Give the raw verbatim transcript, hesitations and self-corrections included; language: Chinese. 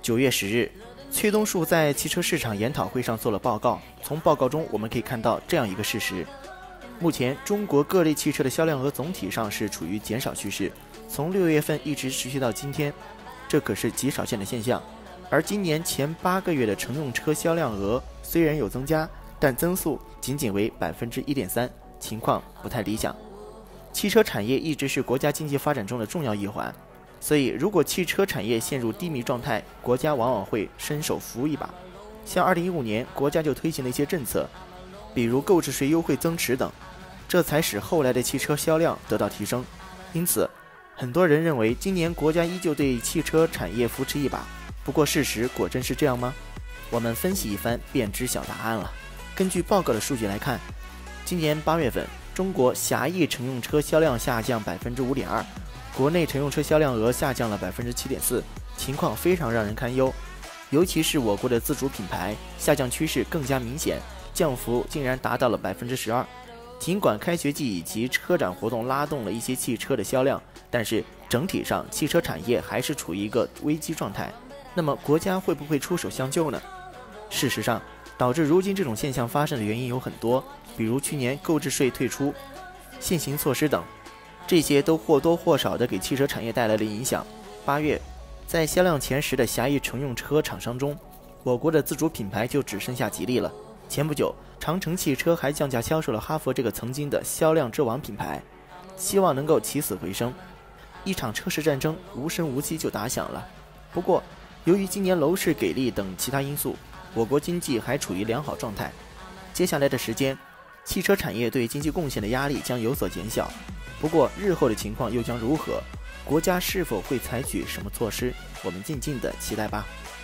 九月十日，崔东树在汽车市场研讨会上做了报告。从报告中我们可以看到这样一个事实：目前中国各类汽车的销量额总体上是处于减少趋势，从六月份一直持续到今天，这可是极少见的现象。而今年前八个月的乘用车销量额虽然有增加，但增速仅仅为 百分之一点三， 情况不太理想。汽车产业一直是国家经济发展中的重要一环，所以如果汽车产业陷入低迷状态，国家往往会伸手扶一把。像二零一五年国家就推行了一些政策，比如购置税优惠增持等，这才使后来的汽车销量得到提升。因此很多人认为今年国家依旧对汽车产业扶持一把，不过事实果真是这样吗？我们分析一番便知晓答案了。根据报告的数据来看，今年八月份中国狭义乘用车销量下降 百分之五点二， 国内乘用车销量额下降了 百分之七点四， 情况非常让人堪忧。尤其是我国的自主品牌下降趋势更加明显，降幅竟然达到了 百分之十二。 尽管开学季以及车展活动拉动了一些汽车的销量，但是整体上汽车产业还是处于一个危机状态。那么国家会不会出手相救呢？事实上，导致如今这种现象发生的原因有很多，比如去年购置税退出、限行措施等，这些都或多或少地给汽车产业带来了影响。八月，在销量前十的狭义乘用车厂商中，我国的自主品牌就只剩下吉利了。前不久，长城汽车还降价销售了哈弗这个曾经的销量之王品牌，希望能够起死回生。一场车市战争无声无息就打响了。不过，由于今年楼市给力等其他因素，我国经济还处于良好状态。接下来的时间，汽车产业对经济贡献的压力将有所减小。不过，日后的情况又将如何？国家是否会采取什么措施？我们静静的期待吧。